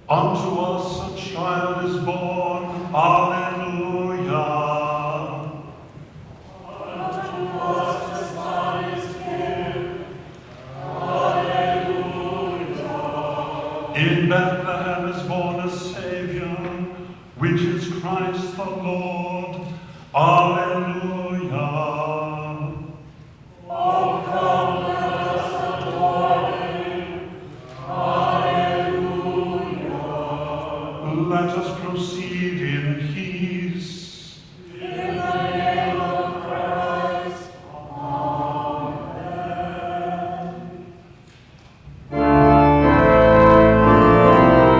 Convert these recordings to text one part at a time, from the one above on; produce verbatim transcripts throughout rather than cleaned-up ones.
Unto us a child is born. Alleluia. Unto us a son is given. Alleluia. In Bethlehem is born a Savior, which is Christ the Lord. Alleluia. Oh, come, let us adore him. Alleluia. Let us proceed in peace. In the name of Christ. Amen.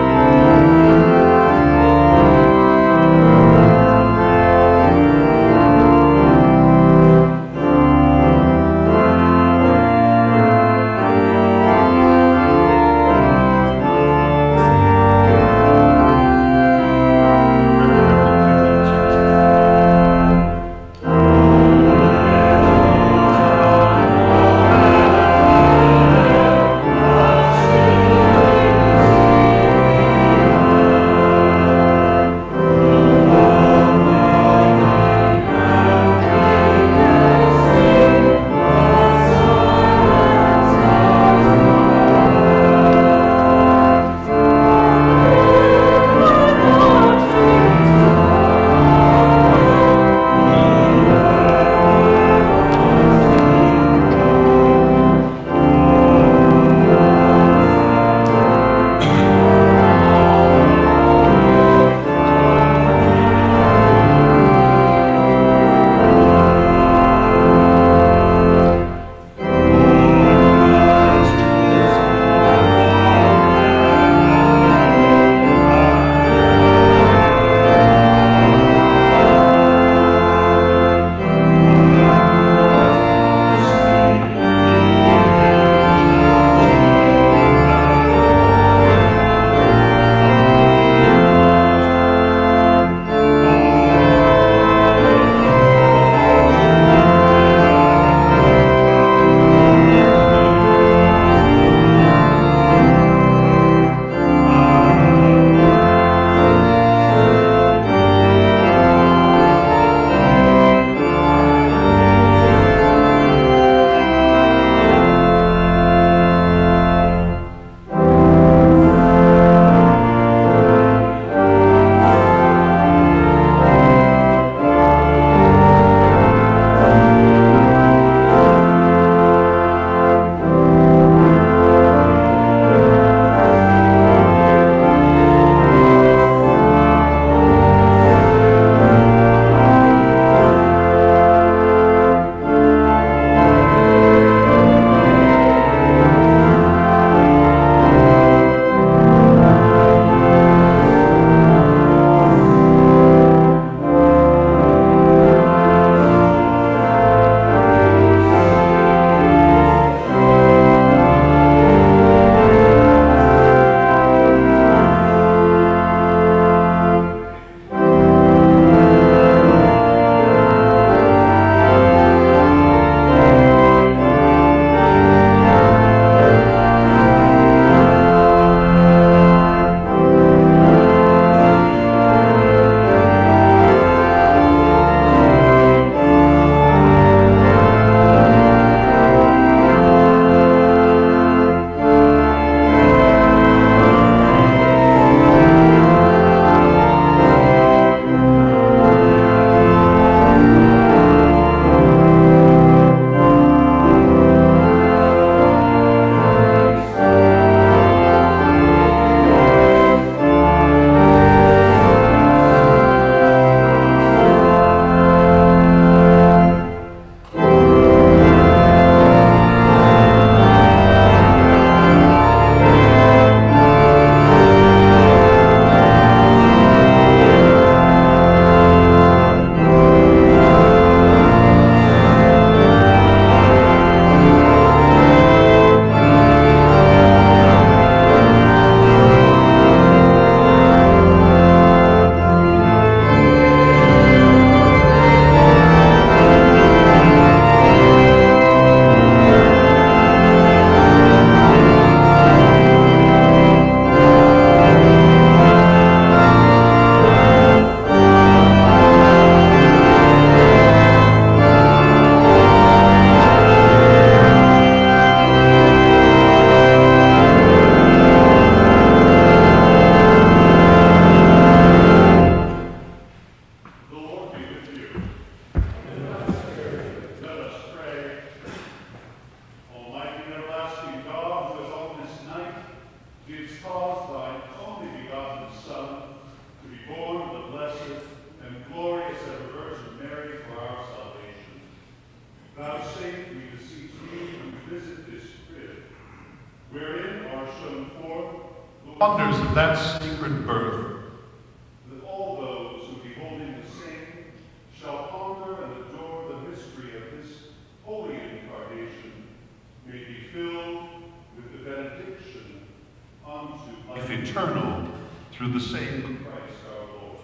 wonders of that sacred birth, that all those who beholding the same shall ponder and adore the mystery of this holy incarnation may be filled with the benediction unto life eternal through the same Christ our Lord.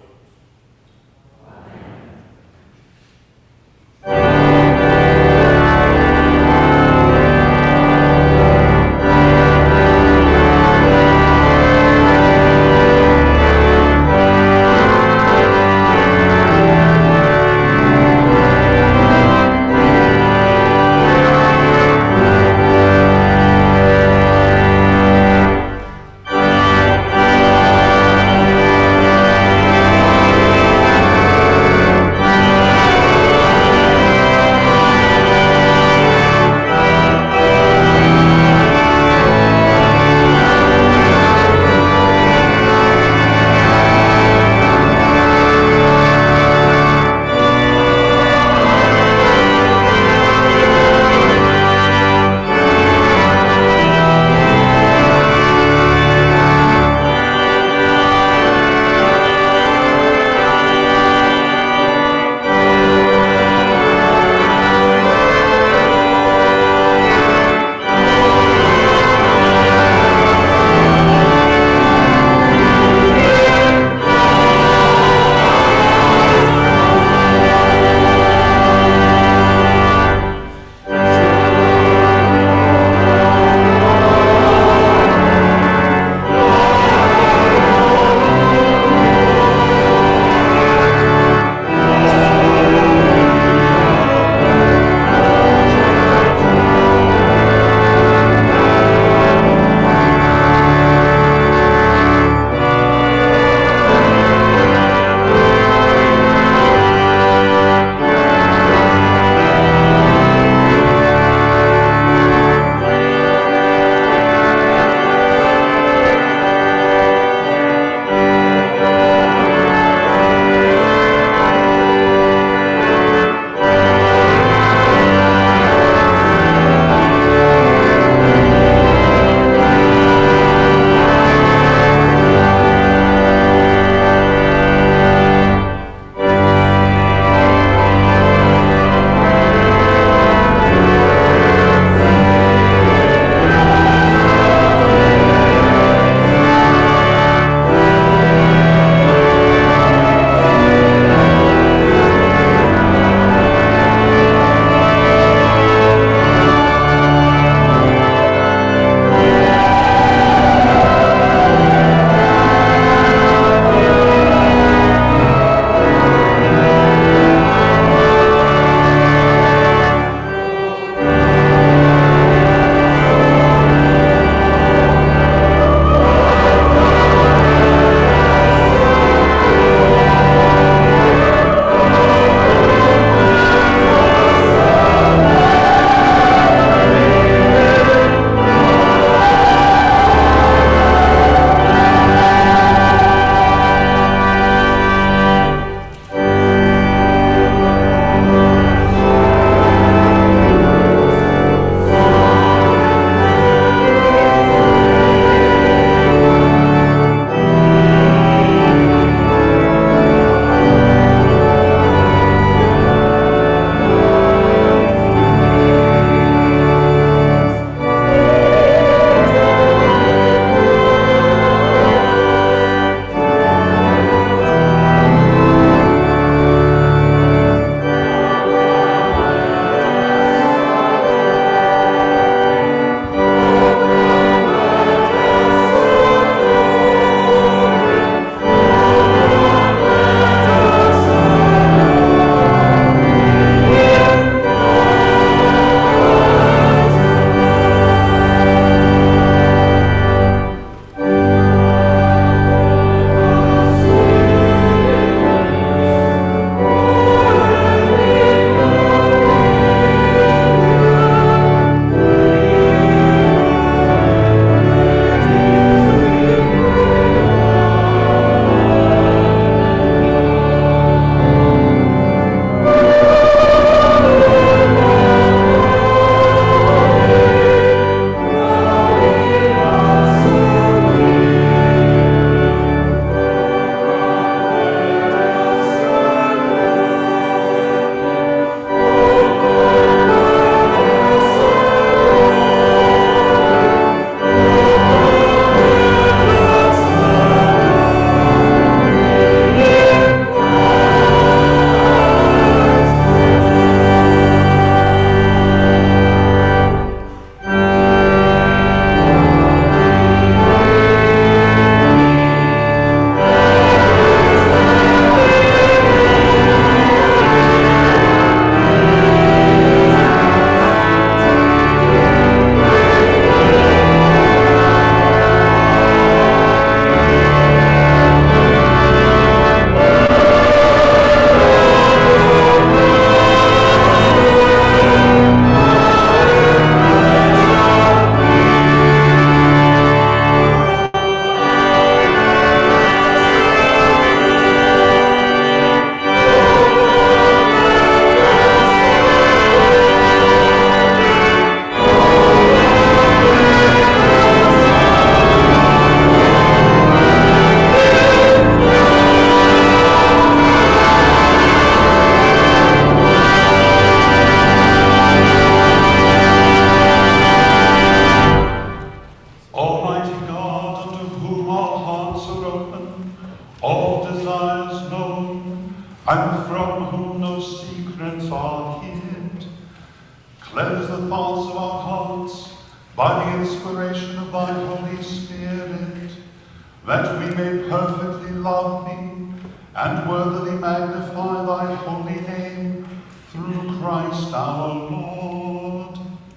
Amen. Cleanse the thoughts of our hearts by the inspiration of thy Holy Spirit, that we may perfectly love thee and worthily magnify thy holy name through Christ our Lord.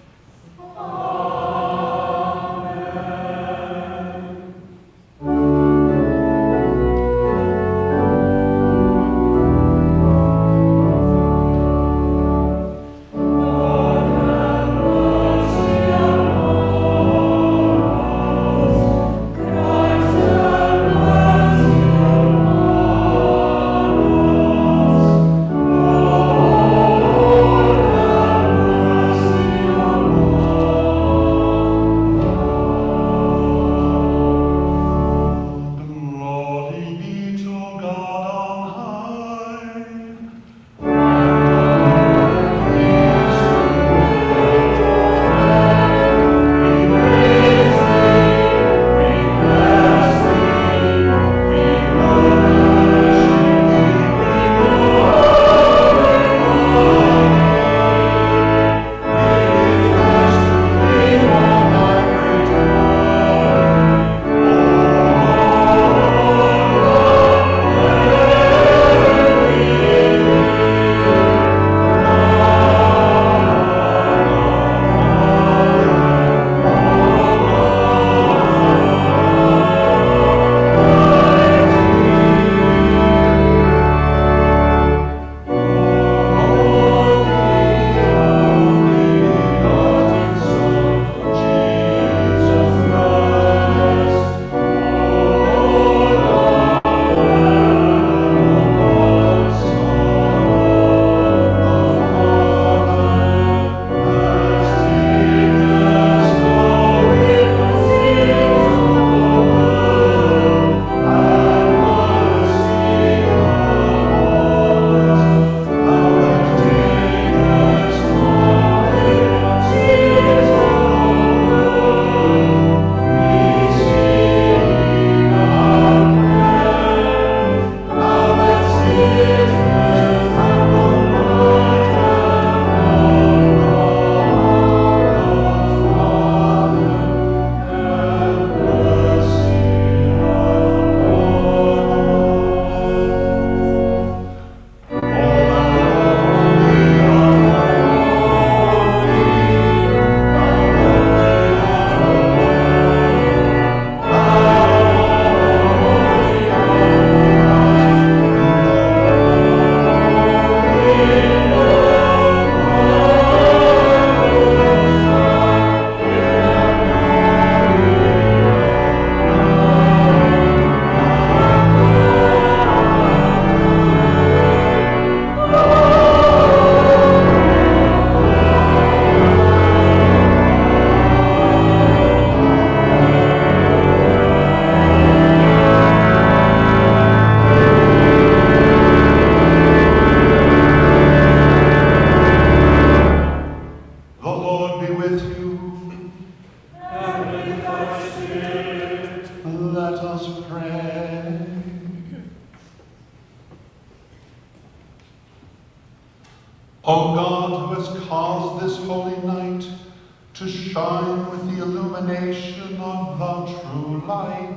O God, who has caused this holy night to shine with the illumination of the true light,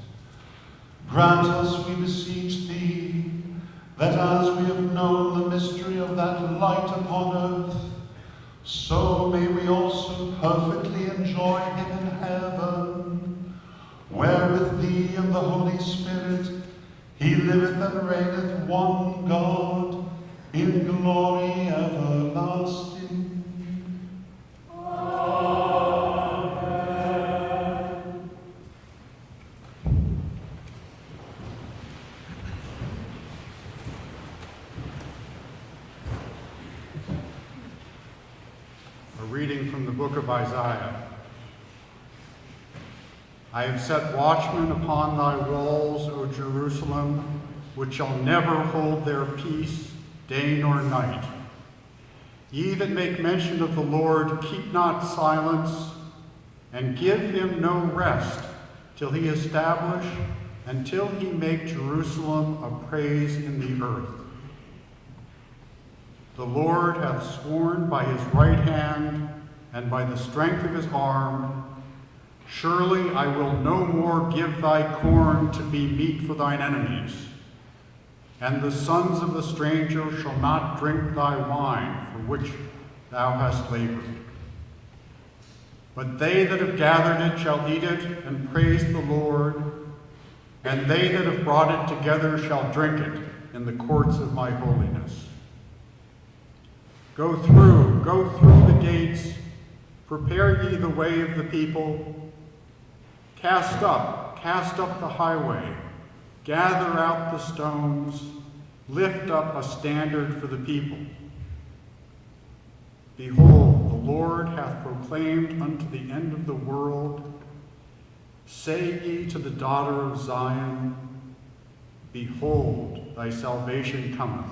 grant us, we beseech thee, that as we have known the mystery of that light upon earth, so may we also perfectly enjoy him in heaven, where with thee and the Holy Spirit he liveth and reigneth one God, in glory everlasting. Amen. A reading from the book of Isaiah. I have set watchmen upon thy walls, O Jerusalem, which shall never hold their peace, day nor night. Ye that make mention of the Lord, keep not silence, and give him no rest, till he establish, until he make Jerusalem a praise in the earth. The Lord hath sworn by his right hand and by the strength of his arm, surely I will no more give thy corn to be meat for thine enemies, and the sons of the stranger shall not drink thy wine for which thou hast labored. But they that have gathered it shall eat it and praise the Lord, and they that have brought it together shall drink it in the courts of my holiness. Go through, go through the gates, prepare ye the way of the people. Cast up, cast up the highway, gather out the stones, lift up a standard for the people. Behold, the Lord hath proclaimed unto the end of the world, say ye to the daughter of Zion, behold, thy salvation cometh.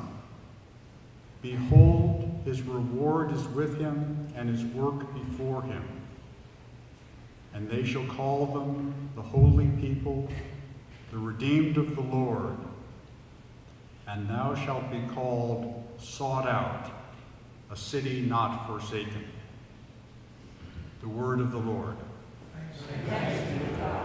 Behold, his reward is with him, and his work before him. And they shall call them the holy people, the redeemed of the Lord. And thou shalt be called sought out, a city not forsaken. The word of the Lord. Thanks be to God.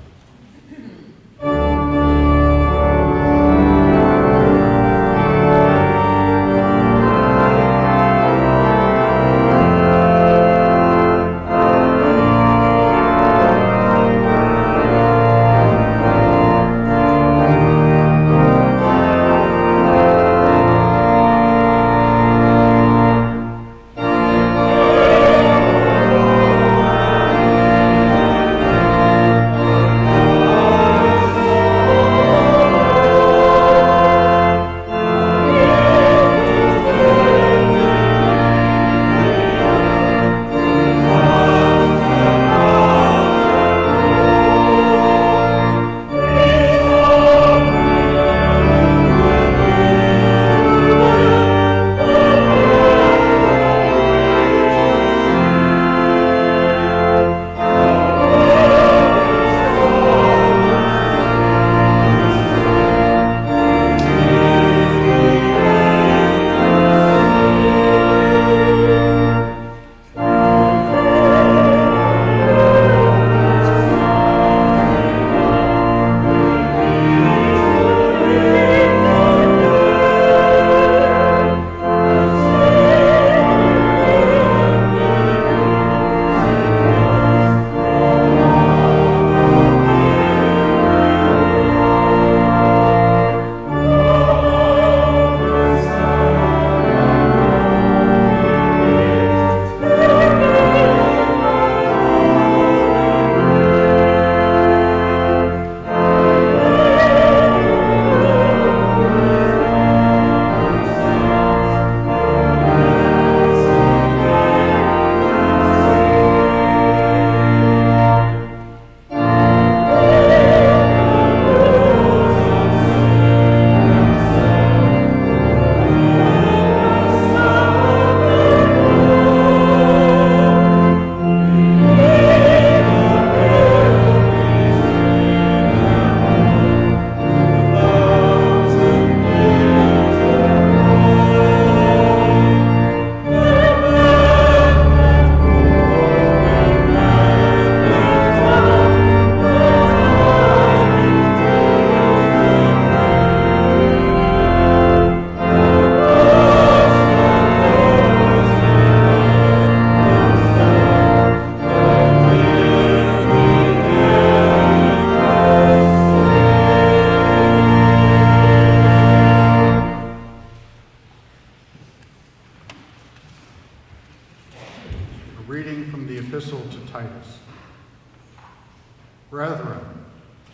Brethren,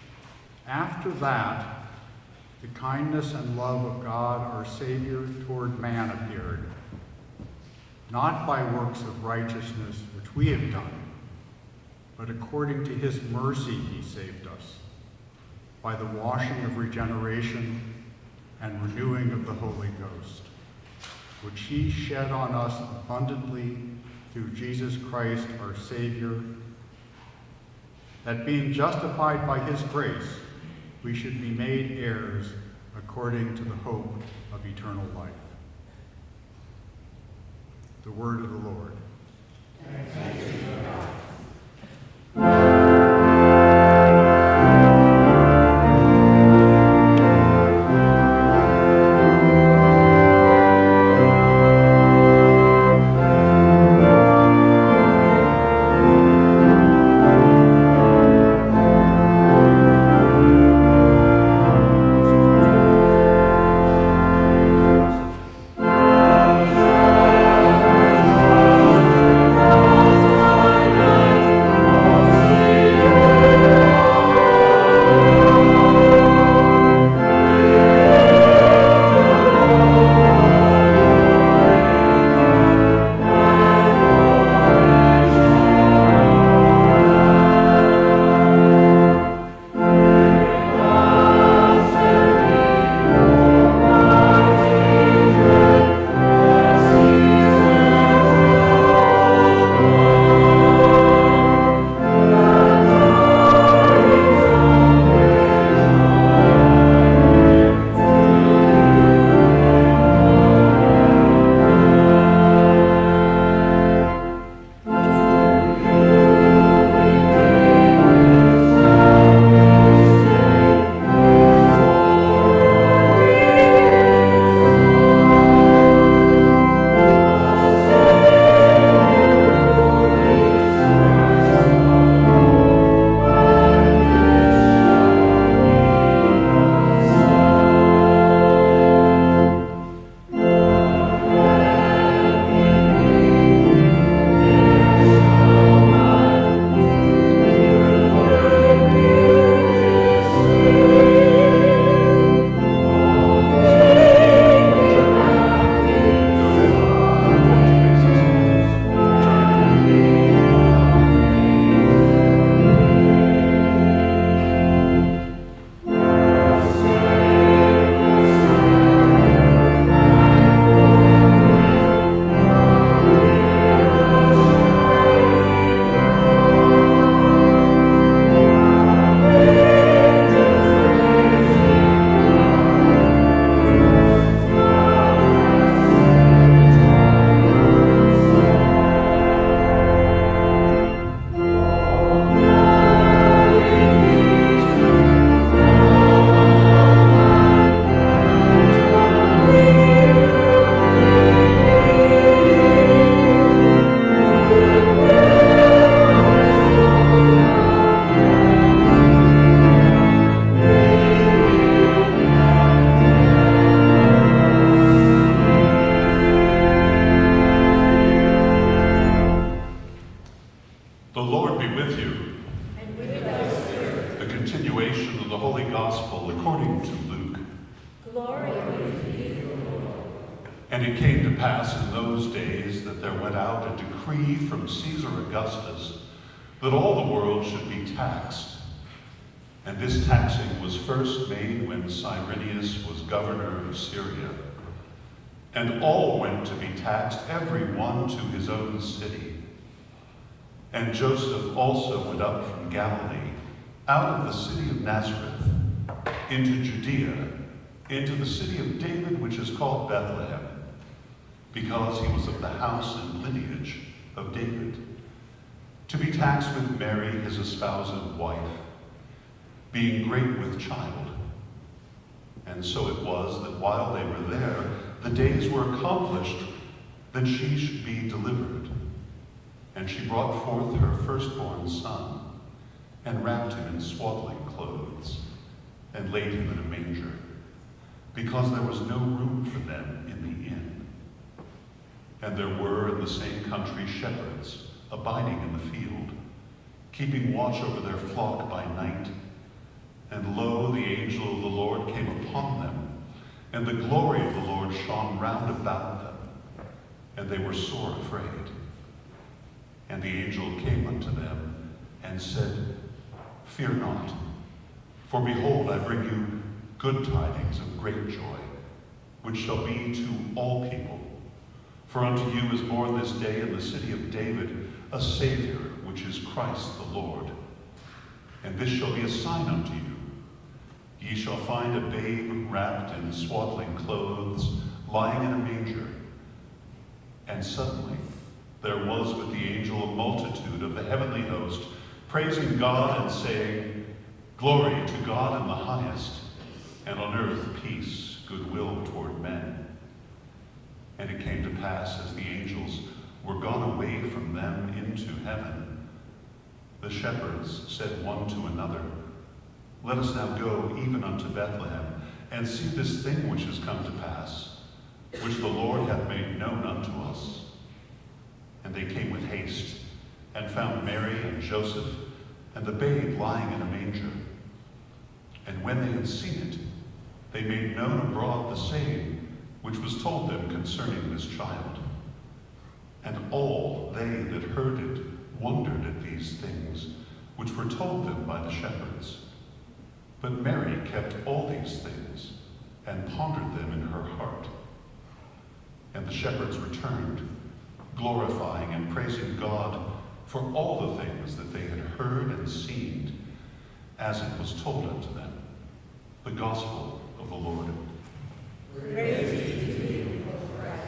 after that, the kindness and love of God our Savior toward man appeared, not by works of righteousness which we have done, but according to his mercy he saved us, by the washing of regeneration and renewing of the Holy Ghost, which he shed on us abundantly through Jesus Christ our Savior, that being justified by his grace, we should be made heirs according to the hope of eternal life. The word of the Lord. Thanks be to God. The Lord be with you. And with thy spirit. The continuation of the Holy Gospel according to Luke. Glory be to you, Lord. And it came to pass in those days that there went out a decree from Caesar Augustus that all the world should be taxed. And this taxing was first made when Cyrenius was governor of Syria. And all went to be taxed, every one to his own city. And Joseph also went up from Galilee, out of the city of Nazareth, into Judea, into the city of David, which is called Bethlehem, because he was of the house and lineage of David, to be taxed with Mary, his espoused wife, being great with child. And so it was that while they were there, the days were accomplished that she should be delivered. And she brought forth her firstborn son, and wrapped him in swaddling clothes, and laid him in a manger, because there was no room for them in the inn. And there were in the same country shepherds, abiding in the field, keeping watch over their flock by night. And lo, the angel of the Lord came upon them, and the glory of the Lord shone round about them, and they were sore afraid. And the angel came unto them, and said, Fear not, for behold, I bring you good tidings of great joy, which shall be to all people. For unto you is born this day in the city of David a Savior, which is Christ the Lord. And this shall be a sign unto you. Ye shall find a babe wrapped in swaddling clothes, lying in a manger. And suddenly there was with the angel a multitude of the heavenly host, praising God and saying, "Glory to God in the highest, and on earth peace, goodwill toward men." And it came to pass, as the angels were gone away from them into heaven, the shepherds said one to another, "Let us now go even unto Bethlehem, and see this thing which is come to pass, which the Lord hath made known unto us." And they came with haste, and found Mary and Joseph, and the babe lying in a manger. And when they had seen it, they made known abroad the saying which was told them concerning this child. And all they that heard it wondered at these things which were told them by the shepherds. But Mary kept all these things, and pondered them in her heart. And the shepherds returned, glorifying and praising God for all the things that they had heard and seen, as it was told unto them. The gospel of the Lord. Praise be to you, O Christ.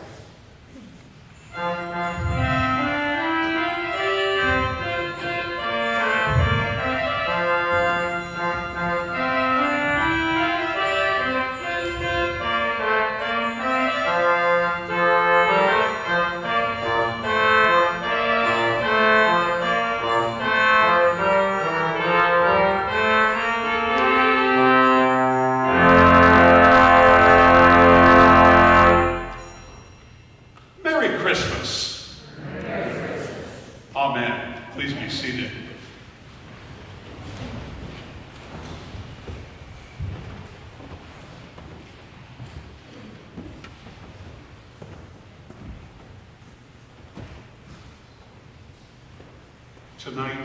Tonight,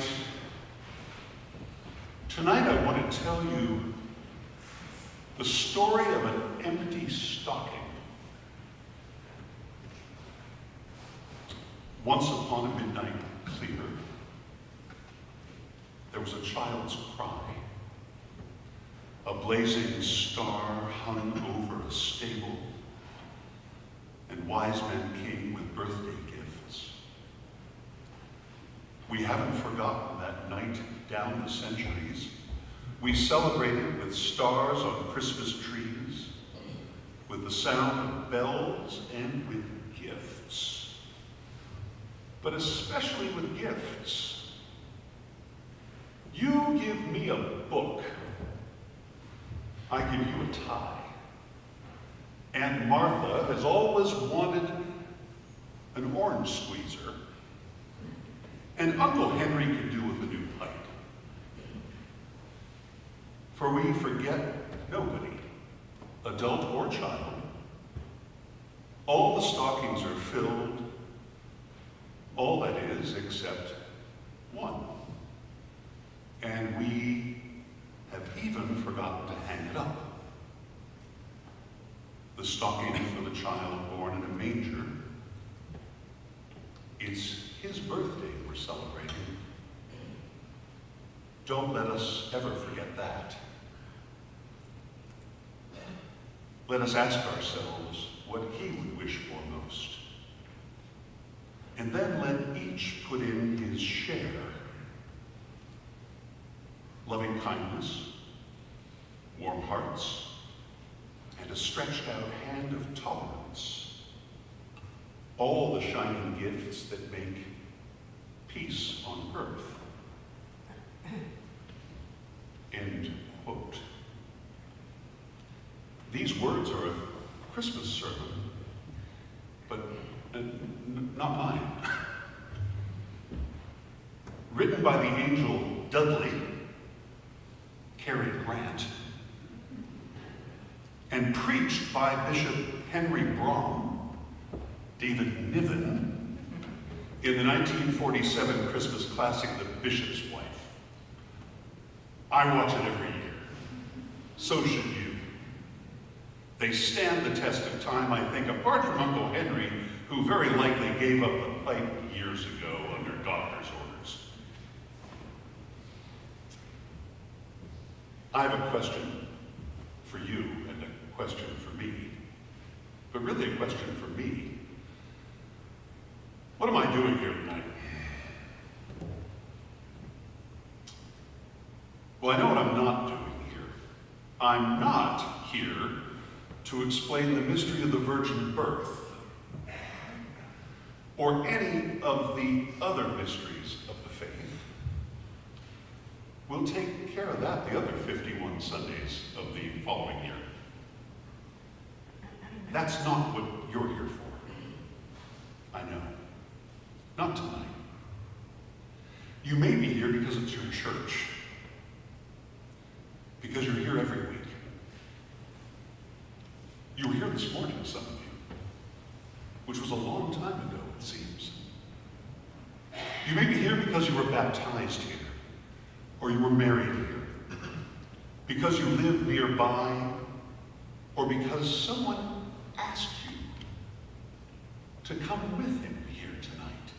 tonight I want to tell you the story of an empty stocking. Once upon a midnight clear, there was a child's cry. A blazing star hung over a stable, and wise men came with birthday gifts. We haven't forgotten that night down the centuries. We celebrated with stars on Christmas trees, with the sound of bells and with gifts. But especially with gifts. You give me a book, I give you a tie. Aunt Martha has always wanted an orange squeezer, and Uncle Henry could do with a new pipe. For we forget nobody, adult or child. All the stockings are filled, all that is, except one. And we have even forgotten to hang it up. The stocking for the child born in a manger. It's his birthday we're celebrating. Don't let us ever forget that. Let us ask ourselves what he would wish for most. And then let each put in his share. Loving kindness, warm hearts, and a stretched out hand of tolerance. All the shining gifts that make peace on earth. End quote. These words are a Christmas sermon, but uh, n not mine. Written by the angel Dudley, Cary Grant, and preached by Bishop Henry Brom, David Niven, in the nineteen forty-seven Christmas classic, The Bishop's Wife. I watch it every year. So should you. They stand the test of time, I think, apart from Uncle Henry, who very likely gave up the pipe years ago under doctor's orders. I have a question for you and a question for me, but really a question for me. Well, I know what I'm not doing here. I'm not here to explain the mystery of the virgin birth or any of the other mysteries of the faith. We'll take care of that the other fifty-one Sundays of the following year. That's not what you're here for. I know. Not tonight. You may be here because it's your church. Because you're here every week. You were here this morning, some of you, which was a long time ago, it seems. You may be here because you were baptized here, or you were married here, because you live nearby, or because someone asked you to come with him here tonight.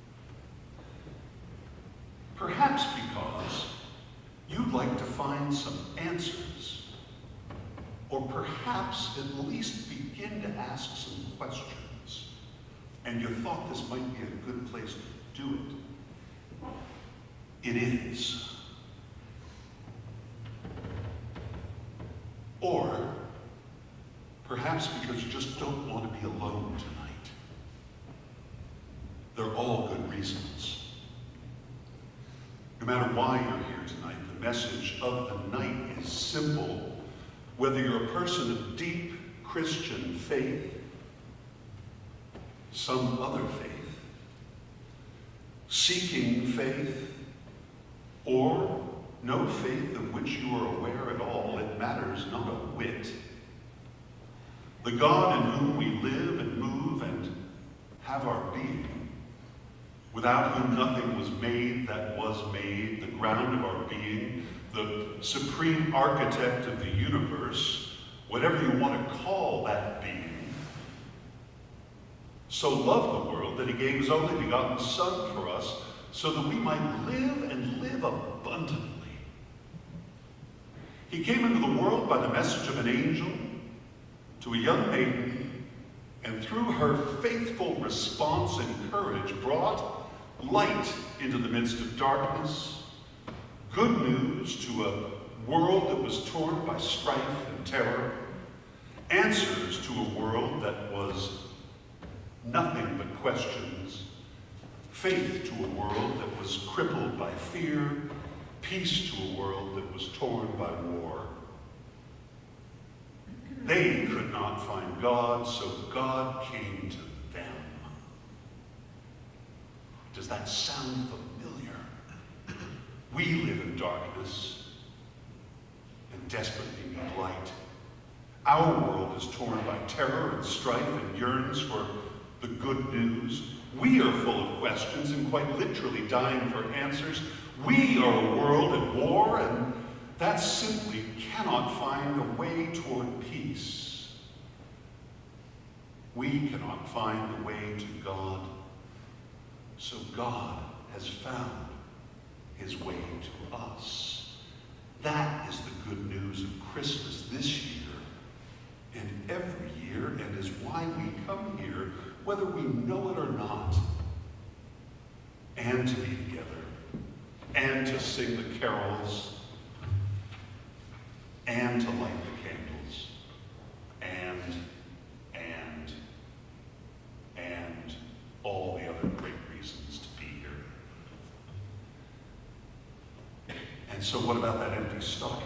Perhaps because you'd like to find some answers, or perhaps at least begin to ask some questions, and you thought this might be a good place to do it. It is. Or perhaps because you just don't want to be alone tonight. They're all good reasons. No matter why you're here tonight, the message of the night is simple. Whether you're a person of deep Christian faith, some other faith, seeking faith, or no faith of which you are aware at all, it matters not a whit. The God in whom we live and move and have our being, without whom nothing was made that was made, the ground of our being, the supreme architect of the universe, whatever you want to call that being, so loved the world that he gave his only begotten Son for us, so that we might live and live abundantly. He came into the world by the message of an angel to a young maiden, and through her faithful response and courage brought light into the midst of darkness, good news to a world that was torn by strife and terror, answers to a world that was nothing but questions, faith to a world that was crippled by fear, peace to a world that was torn by war. They could not find God, so God came to them. Does that sound familiar? We live in darkness and desperately need light. Our world is torn by terror and strife and yearns for the good news. We are full of questions and quite literally dying for answers. We are a world at war, and that simply cannot find a way toward peace. We cannot find the way to God, so God has found his way to us. That is the good news of Christmas this year and every year, and is why we come here, whether we know it or not, and to be together, and to sing the carols, and to light the candles, and, and, and all the other great reasons to be here. And so what about that empty stocking?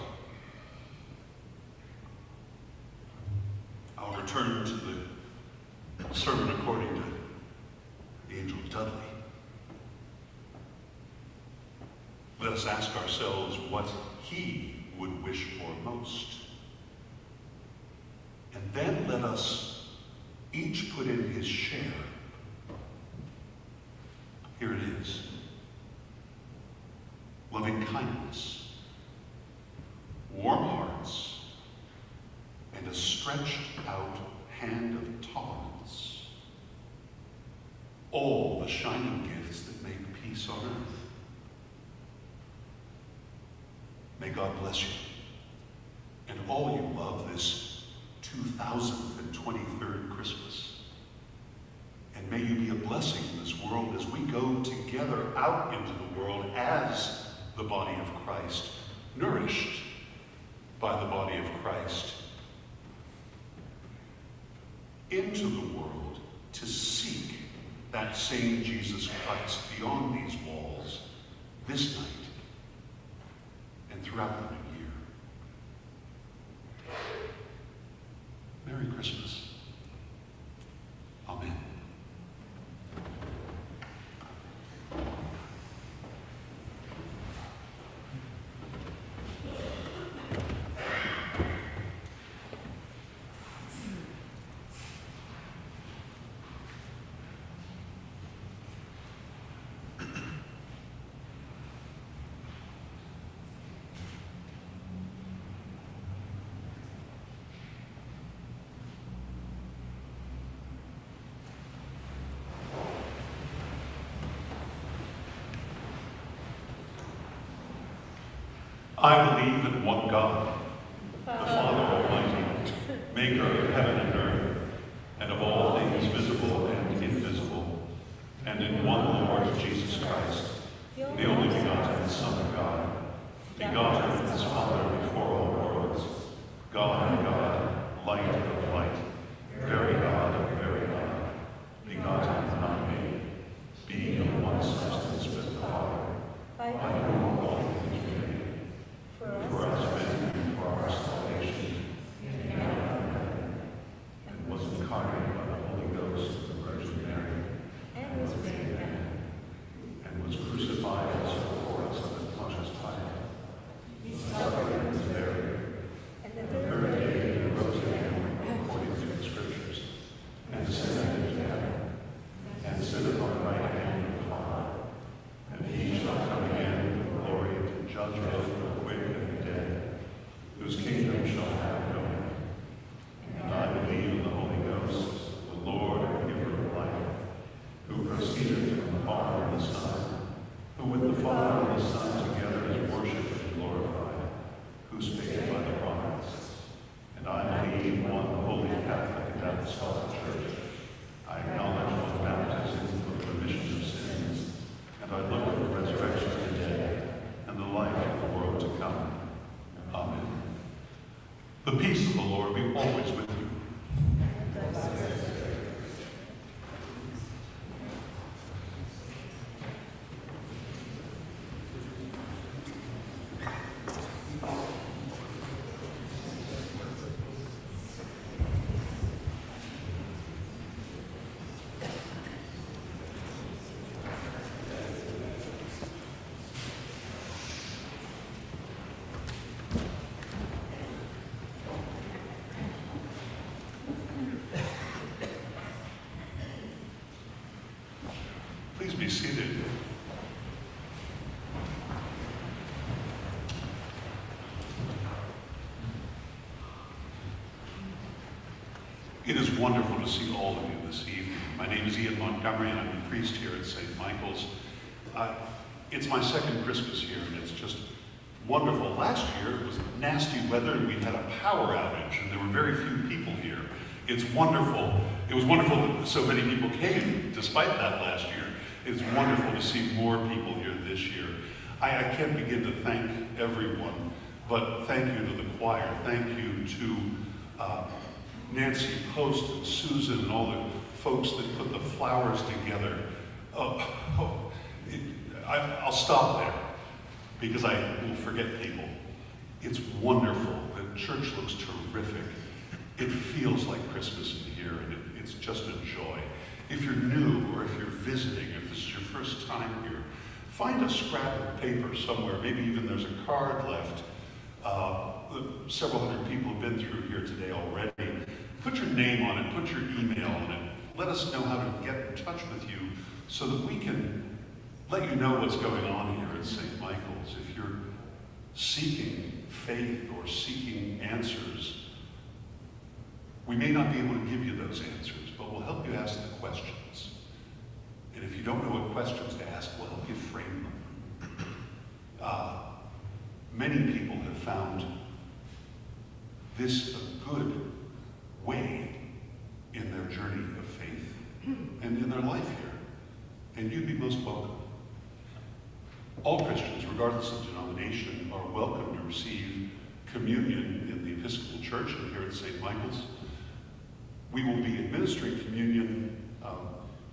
I'll return to the sermon according to the angel Dudley. Let us ask ourselves what he would wish for most. And then let us each put in his share. Here it is. Loving kindness, warm hearts, and a stretched out hand of tolerance. All the shining gifts that make peace on earth. May God bless you and all you love this two thousand twenty-third Christmas. And may you be a blessing in this world as we go together out into the world as the body of Christ nourished by the body of Christ, into the world to seek that same Jesus Christ beyond these walls this night and throughout the new year. Merry Christmas. Amen. I believe in one God, the Father Almighty, maker of heaven and earth, and of all things visible and invisible, and in one Lord Jesus Christ, the only begotten Son of God, begotten of his Father before all worlds, God of God, light of light, very God of very God, begotten, not made, being of one substance with the Father, by whom all things were made, for us men and for our salvation, and was incarnate by the Holy Ghost of the Virgin Mary, and was made man, and was crucified also for us under Pontius Pilate. He suffered and was buried, and the third day he rose again according to the Scriptures, and ascended into heaven, and sitteth on the right hand of the Father. And he shall come again with glory to judge both the quick and the dead, whose kingdom shall have no end. And I believe in the Holy Ghost, the Lord and giver of life, who proceeded from the Father and the Son, who with the Father and the Son together is worshipped and glorified, who spake by the prophets. And I believe in one holy Catholic and apostolic Church. I acknowledge one baptism for the remission of sins, and I look for the resurrection of the dead and the life of the world to come. Amen. The peace of the Lord be always with you. Please be seated. It is wonderful to see all of you this evening. My name is Ian Montgomery, and I'm a priest here at Saint Michael's. Uh, it's my second Christmas here, and it's just wonderful. Last year, it was nasty weather, and we had a power outage, and there were very few people here. It's wonderful. It was wonderful that so many people came, despite that last year. It's wonderful to see more people here this year. I, I can't begin to thank everyone, but thank you to the choir. Thank you to uh, Nancy Post and Susan and all the folks that put the flowers together. Oh, oh, it, I, I'll stop there because I will forget people. It's wonderful. The church looks terrific. It feels like Christmas in here, and it, it's just a joy. If you're new or if you're visiting, if this is your first time here, find a scrap of paper somewhere. Maybe even there's a card left. Uh, several hundred people have been through here today already. Put your name on it, put your email on it. Let us know how to get in touch with you so that we can let you know what's going on here at Saint Michael's. If you're seeking faith or seeking answers, we may not be able to give you those answers, but we'll help you ask the questions. And if you don't know what questions to ask, we'll help you frame them. Uh, many people have found this a good way in their journey of faith and in their life here. And you'd be most welcome. all Christians, regardless of denomination, are welcome to receive communion in the Episcopal Church and here at Saint Michael's. We will be administering communion um,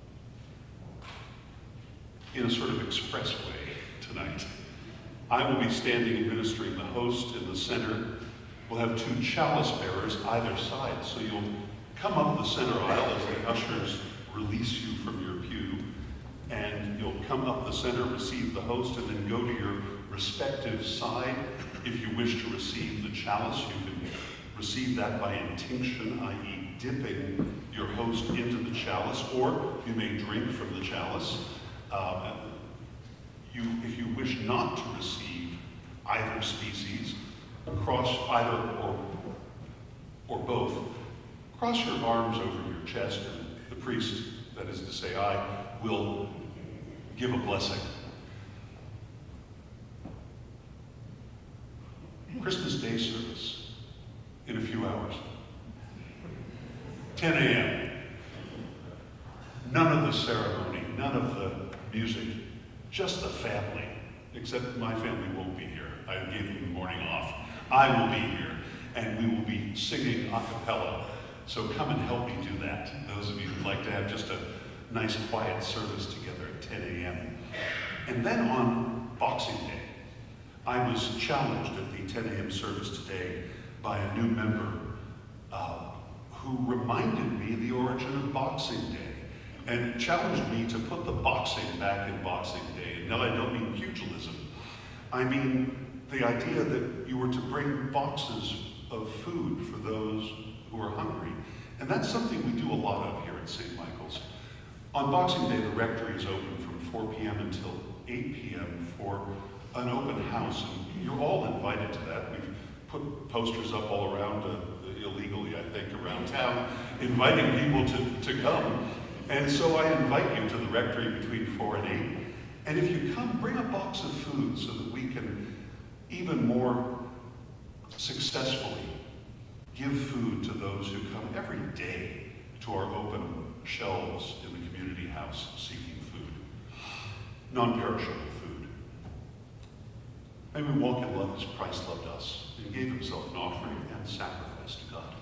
in a sort of express way tonight. I will be standing administering the host in the center. We'll have two chalice bearers either side, so you'll come up the center aisle as the ushers release you from your pew, and you'll come up the center, receive the host, and then go to your respective side. If you wish to receive the chalice, you can receive that by intinction, that is dipping your host into the chalice, or you may drink from the chalice. Um, you, if you wish not to receive either species, cross either or, or both, cross your arms over your chest, and the priest, that is to say I, will give a blessing. Christmas Day service in a few hours. ten a m None of the ceremony, none of the music, just the family, except my family won't be here. I gave them the morning off. I will be here, and we will be singing a cappella. So come and help me do that. Those of you who'd like to have just a nice quiet service together at ten a m And then on Boxing Day, I was challenged at the ten a m service today by a new member uh, who reminded me of the origin of Boxing Day and challenged me to put the boxing back in Boxing Day. And no, I don't mean pugilism. I mean the idea that you were to bring boxes of food for those who are hungry. And that's something we do a lot of here at Saint Michael's. On Boxing Day, the rectory is open from four p m until eight p m for an open house, and you're all invited to that. We've put posters up all around, uh, illegally, I think, around town, inviting people to, to come. And so I invite you to the rectory between four and eight. And if you come, bring a box of food so that we can even more successfully give food to those who come every day to our open shelves in the community house seeking food. Non-perishable food. May we walk in love as Christ loved us and gave himself an offering and sacrifice to God.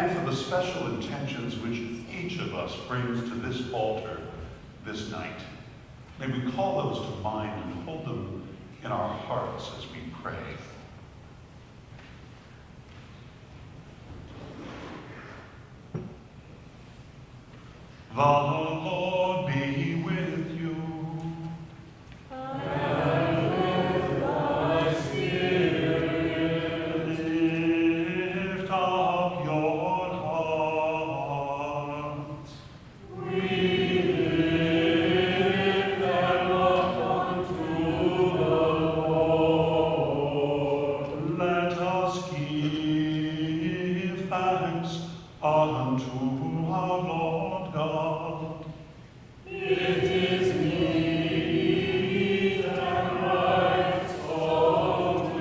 and for the special intentions which each of us brings to this altar this night. May we call those to mind and hold them in our hearts as we pray. The Lord be with you. And with thy spirit. Lift up your hearts. We lift them up unto the Lord. Let us give thanks unto our Lord God. It is meet and right so to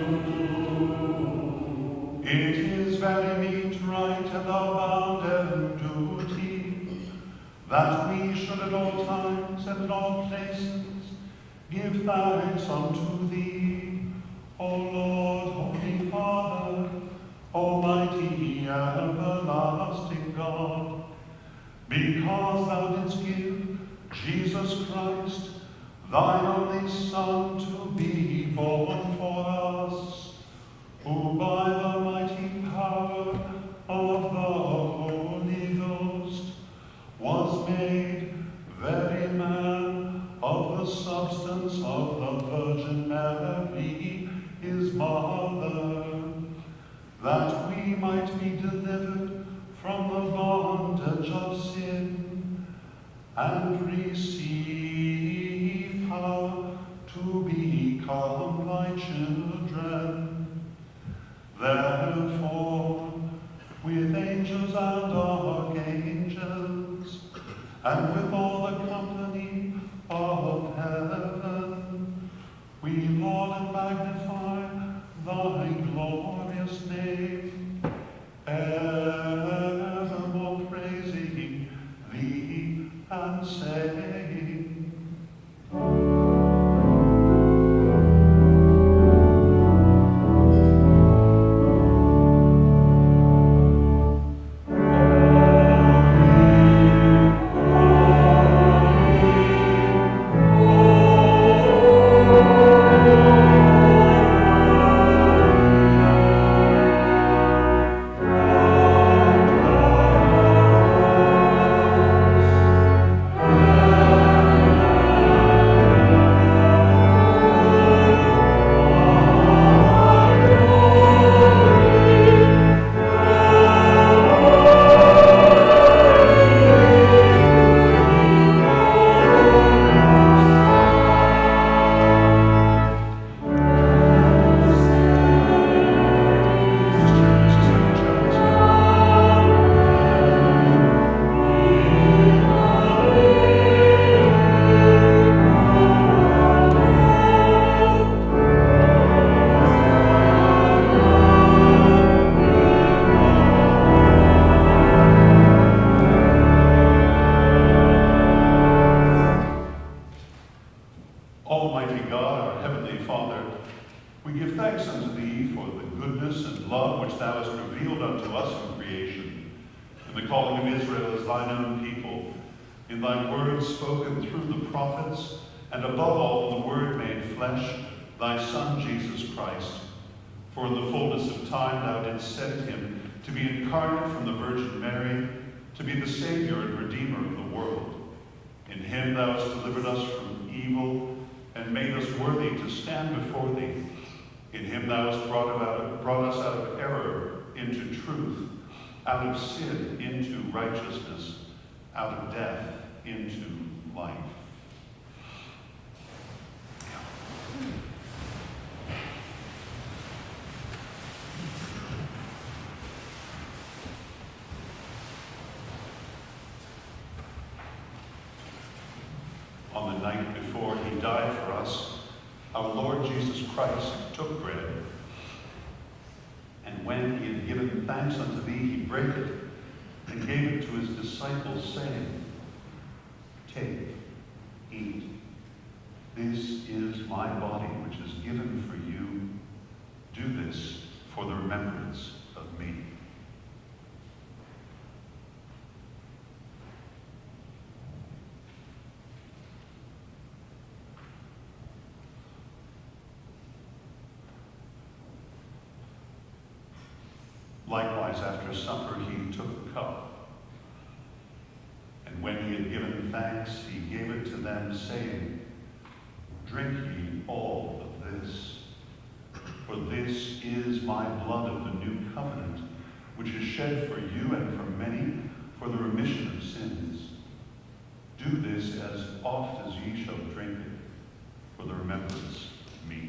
do. It is very meet, right, and our bounden duty, that we should at all times and in all places give thanks unto thee, O Lord, Holy Father, Almighty, everlasting God, because thou didst give Jesus Christ, thine only Son, to be born for us, who by the mighty power of the Holy Ghost was made very man of the substance of the Virgin Mary, his mother, that we might be delivered from the bondage of sin and receive power to become thy children. Therefore, with angels and archangels, and with all the company of heaven, we laud and magnify thy glorious name, evermore praising thee and saying, Almighty God, our heavenly Father, we give thanks unto thee for the goodness and love which thou hast revealed unto us in creation, in the calling of Israel as thine own people, in thy words spoken through the prophets, and above all in the word made flesh, thy Son Jesus Christ. For in the fullness of time thou didst send him to be incarnate from the Virgin Mary, to be the Savior and Redeemer of the world. In him thou hast delivered us from evil, and made us worthy to stand before thee. In him thou hast brought, about, brought us out of error into truth, out of sin into righteousness, out of death into life. On the night before he died for us, our Lord Jesus Christ took bread, and when he had given thanks unto thee, he brake it, and gave it to his disciples, saying, Take, eat. This is my body, which is given for you. Do this for the remembrance of me. likewise after supper he took the cup. And when he had given thanks, he gave it to them, saying, "Drink ye all of this, for this is my blood of the new covenant, which is shed for you and for many for the remission of sins. Do this as oft as ye shall drink it, for the remembrance of me."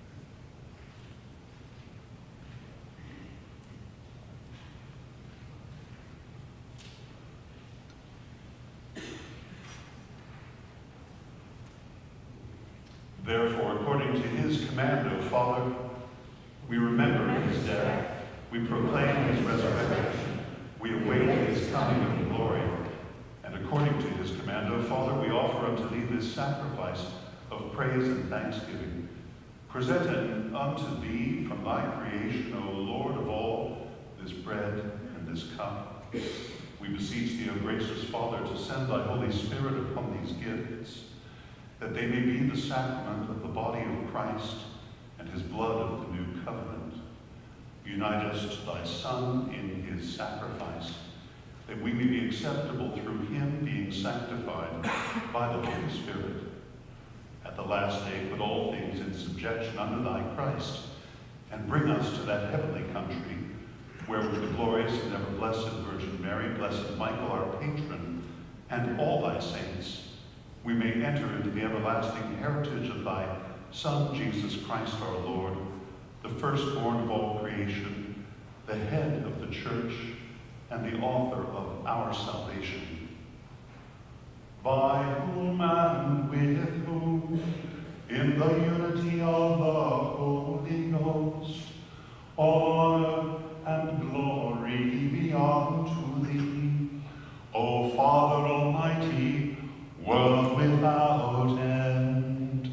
Therefore, according to his command, O Father, we remember his death, we proclaim his resurrection, we await his coming in glory. And according to his command, O Father, we offer unto thee this sacrifice of praise and thanksgiving, presented unto thee from thy creation, O Lord of all, this bread and this cup. We beseech thee, O gracious Father, to send thy Holy Spirit upon these gifts, that they may be the sacrament of the body of Christ and his blood of the new covenant. Unite us to thy Son in his sacrifice, that we may be acceptable through him, being sanctified by the Holy Spirit. At the last day, put all things in subjection under thy Christ, and bring us to that heavenly country, where with the glorious and ever blessed Virgin Mary, blessed Michael, our patron, and all thy saints, we may enter into the everlasting heritage of thy Son, Jesus Christ our Lord, the firstborn of all creation, the head of the church, and the author of our salvation. By whom and with whom, in the unity of the Holy Ghost, honor and glory be unto thee, O Father Almighty, world without end.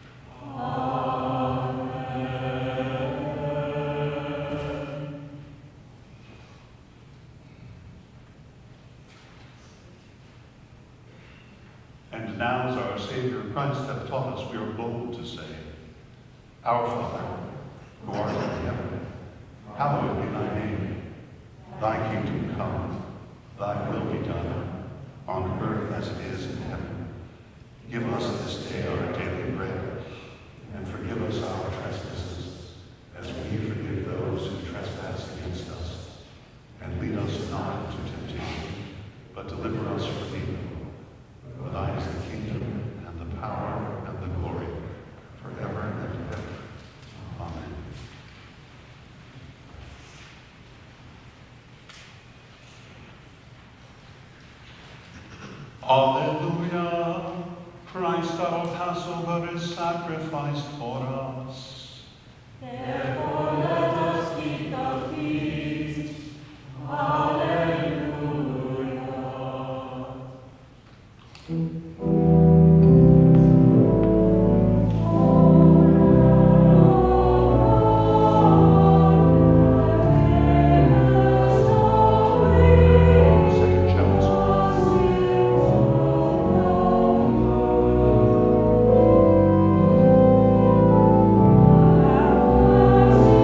Amen. And now, as our Savior Christ hath taught us, we are bold to say, Our Father, who art in heaven, hallowed be thy name. Thy kingdom come, thy will be done, on earth as it is in heaven. Give us this day our daily bread, and forgive us our trespasses, as we forgive those who trespass against us. And lead us not into temptation, but deliver us from evil. For thine is the kingdom, and the power, and the glory, forever and ever. Amen. Alleluia! Christ our Passover is sacrificed for us. Therefore let us keep the feast. Alleluia. Thank you.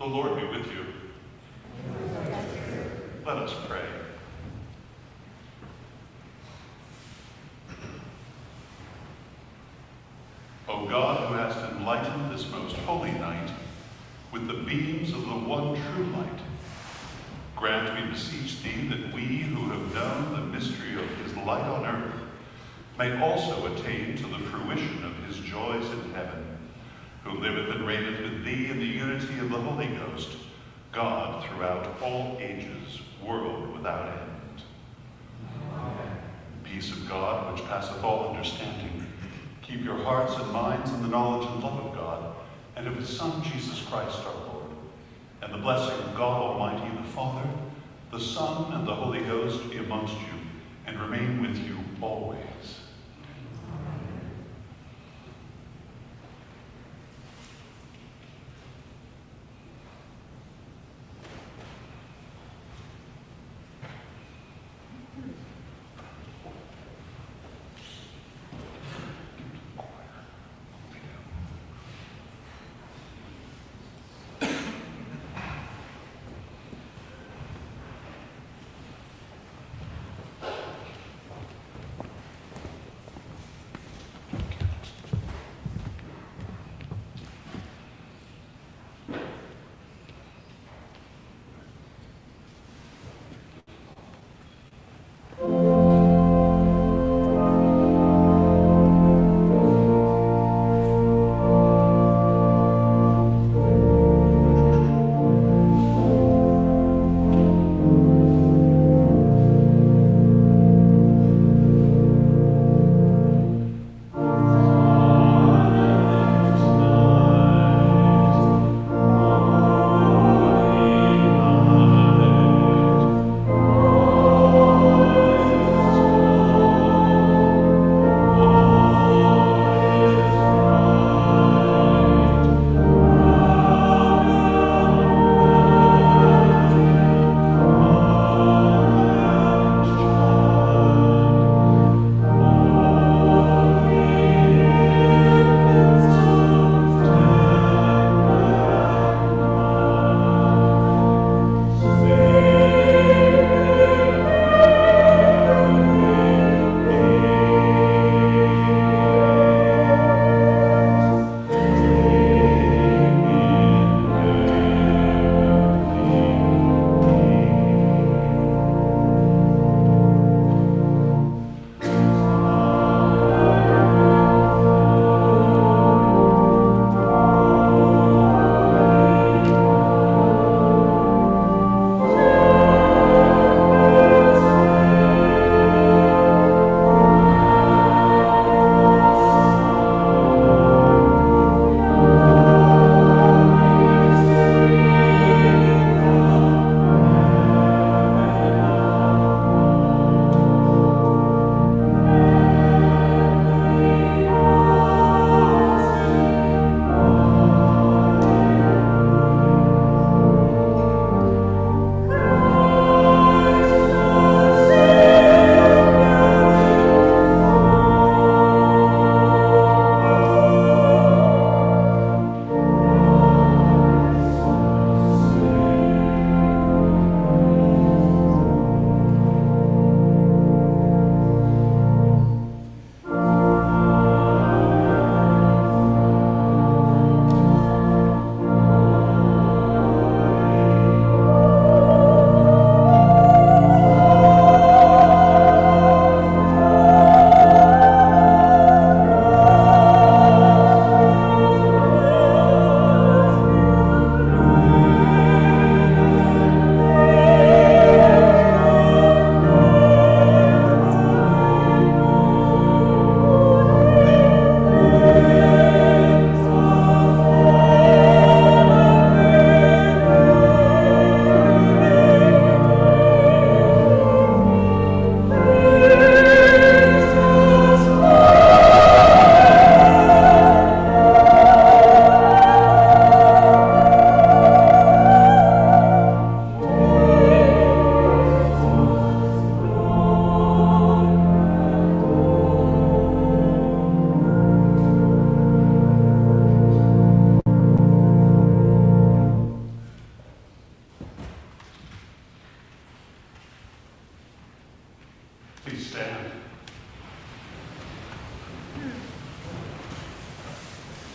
The Lord be with you. Let us pray. O God, who hast enlightened this most holy night with the beams of the one true light, grant, we beseech thee, that we who have known the mystery of his light on earth may also attain to the fruition of his joys in heaven, who liveth and reigneth with thee in the unity of the Holy Ghost, God throughout all ages, world without end. Amen. The peace of God, which passeth all understanding, keep your hearts and minds in the knowledge and love of God, and of his Son, Jesus Christ our Lord. And the blessing of God Almighty, the Father, the Son, and the Holy Ghost be amongst you, and remain with you always.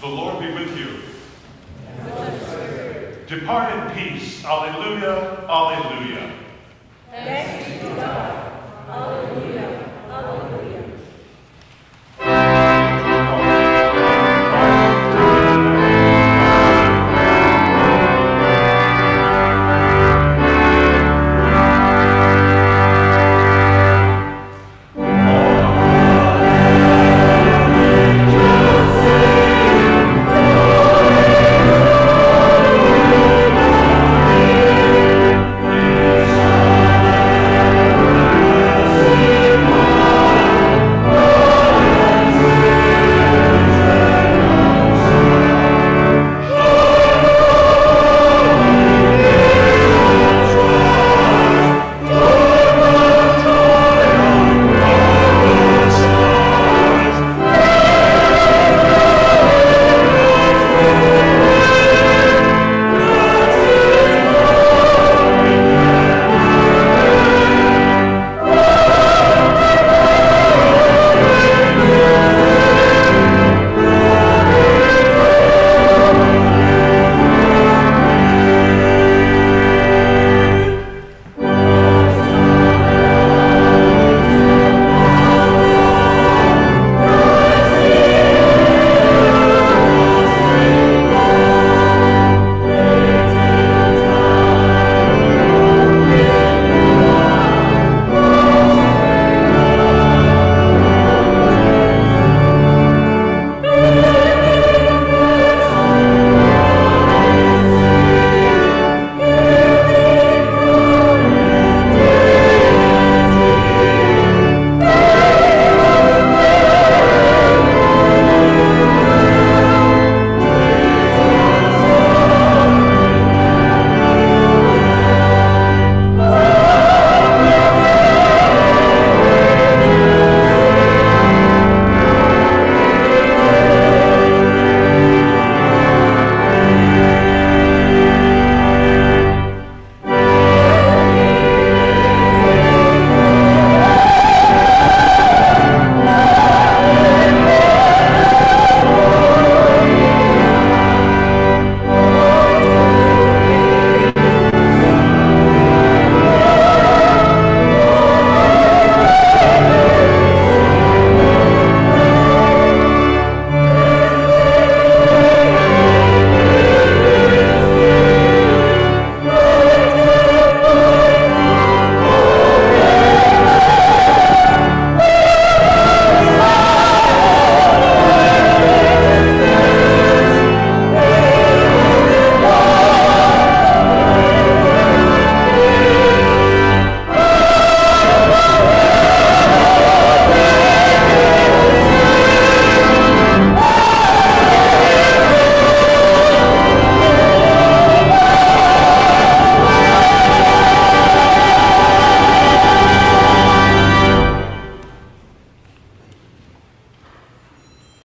The Lord be with you. Depart in peace. Alleluia, alleluia. Thanks